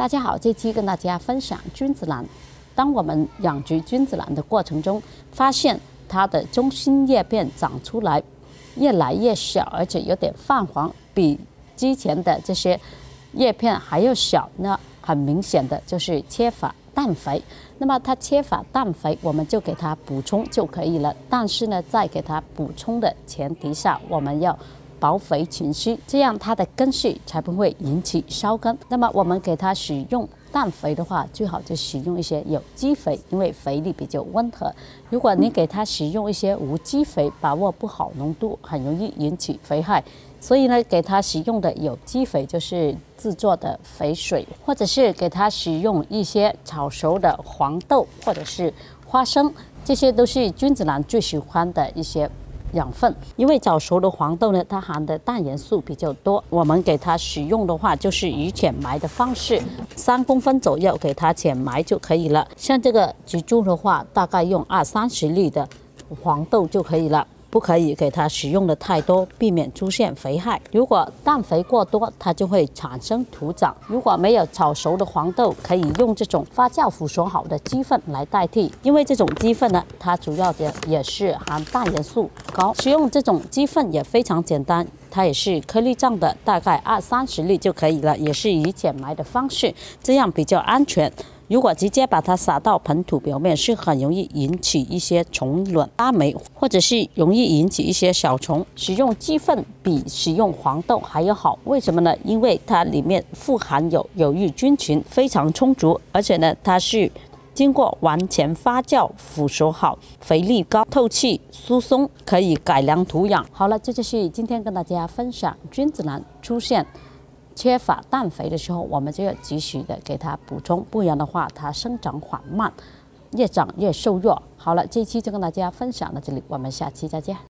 大家好，这期跟大家分享君子兰。当我们养殖君子兰的过程中，发现它的中心叶片长出来越来越小，而且有点泛黄，比之前的这些叶片还要小。那很明显的就是缺乏氮肥。那么它缺乏氮肥，我们就给它补充就可以了。但是呢，在给它补充的前提下，我们要保肥勤施，这样它的根系才不会引起烧根。那么我们给它使用氮肥的话，最好就使用一些有机肥，因为肥力比较温和。如果你给它使用一些无机肥，把握不好浓度，很容易引起肥害。所以呢，给它使用的有机肥就是制作的肥水，或者是给它使用一些炒熟的黄豆或者是花生，这些都是君子兰最喜欢的一些养分。因为早熟的黄豆呢，它含的氮元素比较多，我们给它使用的话，就是以浅埋的方式，3公分左右给它浅埋就可以了。像这个植株的话，大概用20-30粒的黄豆就可以了。不可以给它使用的太多，避免出现肥害。如果氮肥过多，它就会产生土长。如果没有炒熟的黄豆，可以用这种发酵腐熟好的鸡粪来代替，因为这种鸡粪呢，它主要的也是含氮元素高。使用这种鸡粪也非常简单，它也是颗粒状的，大概20-30粒就可以了，也是以浅埋的方式，这样比较安全。如果直接把它撒到盆土表面，是很容易引起一些虫卵、发霉，或者是容易引起一些小虫。使用鸡粪比使用黄豆还要好，为什么呢？因为它里面富含有有益菌群，非常充足，而且呢，它是经过完全发酵腐熟好，肥力高，透气疏松，可以改良土壤。好了，这就是今天跟大家分享君子兰出现缺乏氮肥的时候，我们就要及时的给它补充，不然的话它生长缓慢，越长越瘦弱。好了，这一期就跟大家分享到这里，我们下期再见。